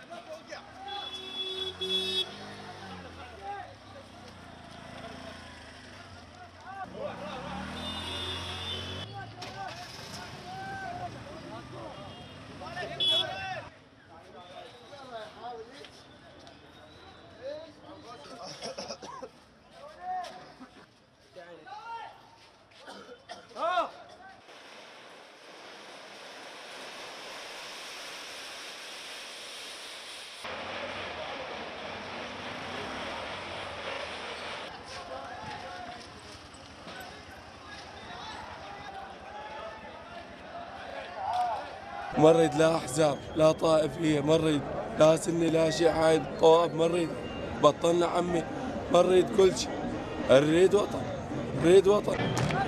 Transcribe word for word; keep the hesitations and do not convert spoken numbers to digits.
مريد لا أحزاب لا طائفية، مريد لا سني لا شيعي طوائف، مريد بطلنا عمي، مريد كل شيء، نريد وطن، نريد وطن.